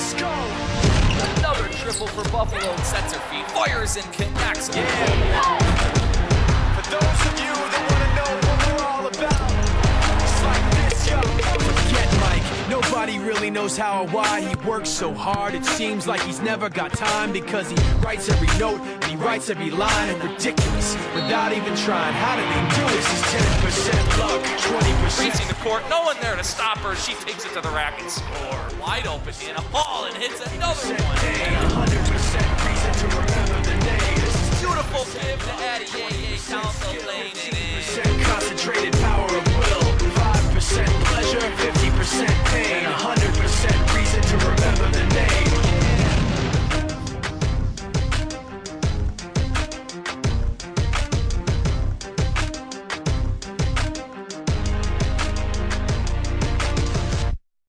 Let's go. Another triple for Buffalo. Sets her feet, fires and connects. Yeah. For those of you that want to know what we're all about, it's like this, yo. Forget Mike. Nobody really knows how or why he works so hard. It seems like he's never got time because he writes every note and he writes every line. And ridiculous without even trying. How do they do this? Is 10% luck, 20%. Reaching the court, no one there to stop her. She takes it to the rack and score. Wide open in a hall and hits another one. 100% reason to remember.